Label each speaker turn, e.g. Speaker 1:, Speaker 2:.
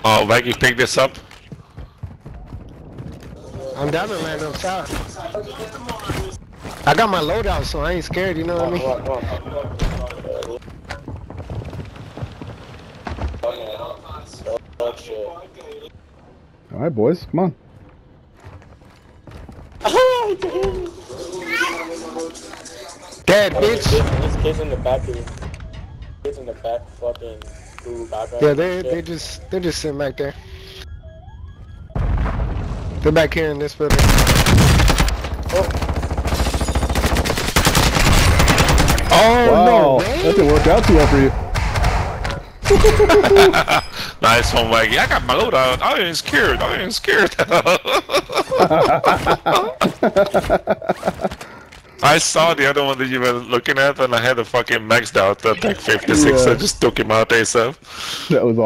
Speaker 1: Oh, Maggie, pick this up.
Speaker 2: I'm down to land up top. I got my loadout, so I ain't scared, you know what I mean?
Speaker 3: Alright, boys, come on.
Speaker 2: Dead, bitch!
Speaker 4: This kid's in the back here. Kids in the back fucking background.
Speaker 2: Yeah, they're just sitting back there. They're back here in this building. Oh
Speaker 3: Wow,
Speaker 2: no, man!
Speaker 3: that didn't work out too well for you.
Speaker 1: Nice one, Maggie. I got my loadout. I ain't scared. I ain't scared. I saw the other one that you were looking at, and I had a fucking maxed out Tech 56.
Speaker 3: Yeah.
Speaker 1: So I just took him out ASAP.
Speaker 3: That was